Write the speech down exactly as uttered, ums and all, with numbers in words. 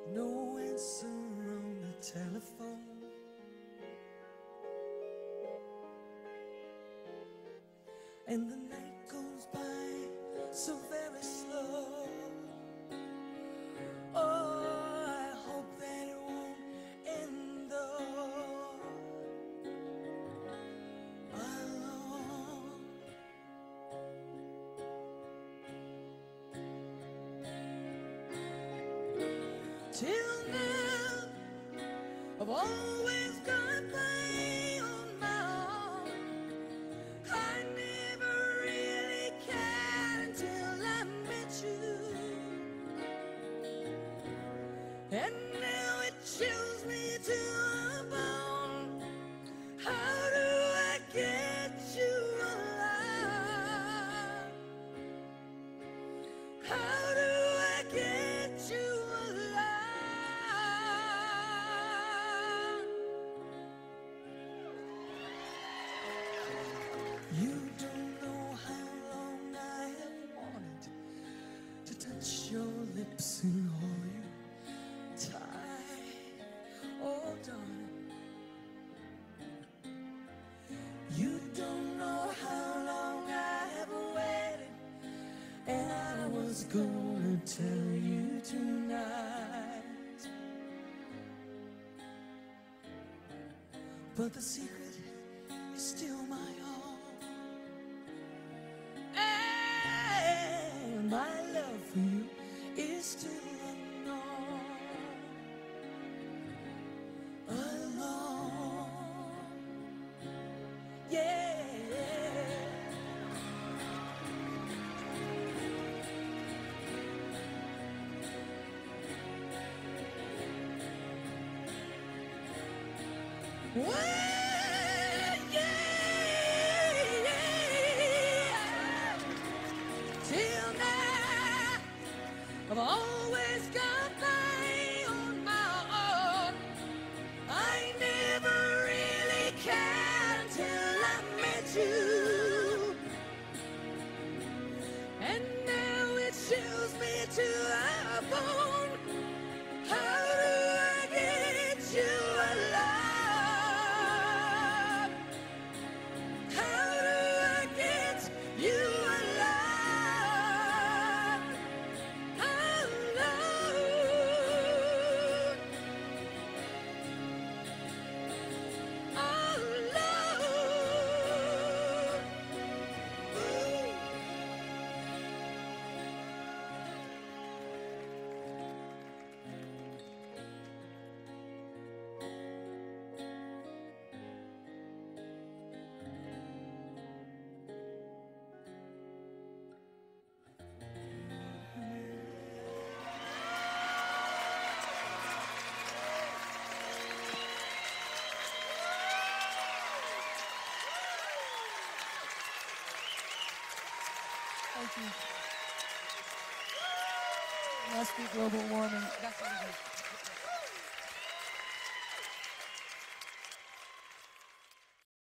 No answer on the telephone. And the night goes by so very slow. Oh, I hope that it won't end though. Alone. Till now, I've always gone by on my own. I never really cared until I met you. And now it chills me to the bone. How do I get you alive? How do I get you alive? You don't know how long I have wanted to touch your lips and hold you tight. Oh, darling, you don't know how long I have waited, and I was gonna tell you tonight. But the secret is still my own. And my love for you is still unknown. Alone. Yeah. Well, yeah, yeah. Till now, I've always got by on my own. I never really cared until I met you. And now it chills me to the bone. How do I get you alive? How do I get you alive? Alone. Alone. Ooh. Thank you. Must be global warming.